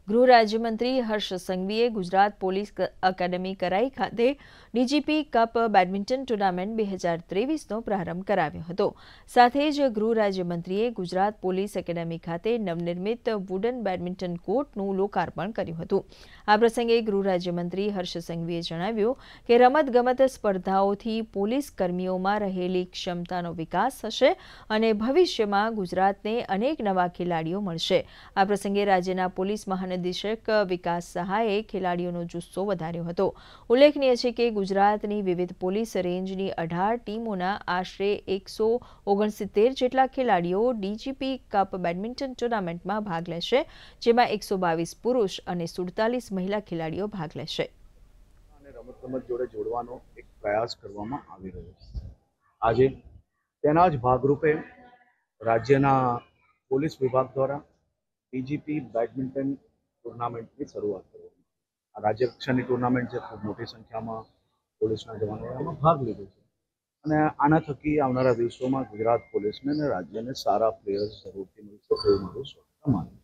ગૃહ રાજ્યમંત્રી હર્ષ સંઘવીએ ગુજરાત પોલીસ એકેડમી કરાઈ ખાતે ડીજીપી કપ બેડમિન્ટન ટુર્નામેન્ટ 2023નો પ્રારંભ કરાવ્યો હતો। સાથે જ ગૃહ રાજ્યમંત્રીએ ગુજરાત પોલીસ એકેડમી ખાતે નવનિર્મિત વુડન બેડમિન્ટન કોર્ટનું લોકાર્પણ કર્યું હતું। આ પ્રસંગે ગૃહ રાજ્યમંત્રી હર્ષ સંઘવીએ જણાવ્યું કે રમતગમત સ્પર્ધાઓથી પોલીસ કર્મીઓમાં રહેલી ક્ષમતાનો વિકાસ થશે અને ભવિષ્યમાં ગુજરાતને અનેક નવા ખેલાડીઓ મળશે। આ પ્રસંગે રાજ્યના પોલીસ મહાનિદેશક વિકાસ સહાયે ખેલાડીઓનો જુસ્સો વધાર્યો હતો। ઉલ્લેખનીય છે કે ગુજરાતની વિવિધ પોલીસ રેન્જની 18 ટીમોના આશરે 169 જેટલા ખેલાડીઓ ડીજીપી કપ બેડમિન્ટન ટુર્નામેન્ટમાં ભાગ લેશે, જેમાં 122 પુરુષ અને 47 મહિલા ખેલાડીઓ ભાગ લેશે। રમત જોડે જોડવાનો એક પ્રયાસ કરવામાં આવી રહ્યો છે। આજે તેના જ ભાગરૂપે રાજ્યના પોલીસ વિભાગ દ્વારા ડીજીપી બેડમિન્ટન ટુર્નામેન્ટની શરૂઆત કરવામાં આવી। આ રાજ્ય કક્ષાની ટુર્નામેન્ટ છે, ખૂબ મોટી સંખ્યામાં પોલીસના જવાનોએ આમાં ભાગ લીધો છે અને આના થકી આવનારા દિવસોમાં ગુજરાત પોલીસને અને રાજ્યને સારા પ્લેયર્સ જરૂરથી મળશે એવું મારું માનવું છે।